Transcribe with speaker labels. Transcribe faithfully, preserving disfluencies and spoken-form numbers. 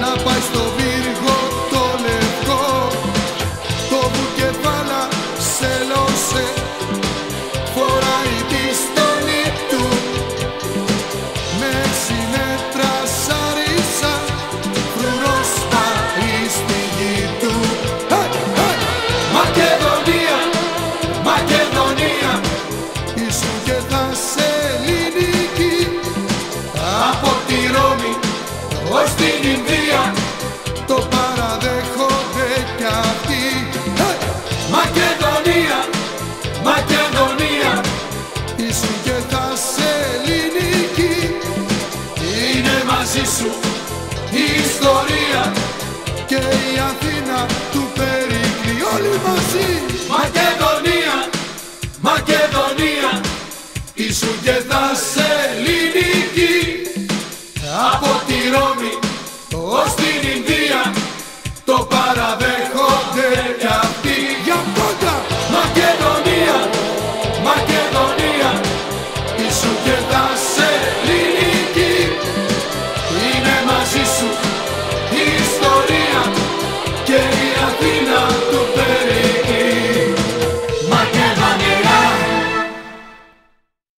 Speaker 1: να πάει στο Βύργο το λευκό, το Βουκεφάλα σελώσε, φοράει τη στολή του με συνέτρα σαρίσα, φρουρός πάει στη γη του. Hey, hey! Μακεδονία, Μακεδονία, ήσουν και θα σε ελληνική, από τη Ρώμη ως την Ινδία το παραδέχονται κι αυτοί. Hey! Μακεδονία, Μακεδονία, ήσουν και θα σε ελληνική, είναι μαζί σου η ιστορία και η Αθήνα του Περικλή, όλοι μαζί. Μακεδονία, Μακεδονία, ήσουν και θα σε ελληνική, από τη Ρώμη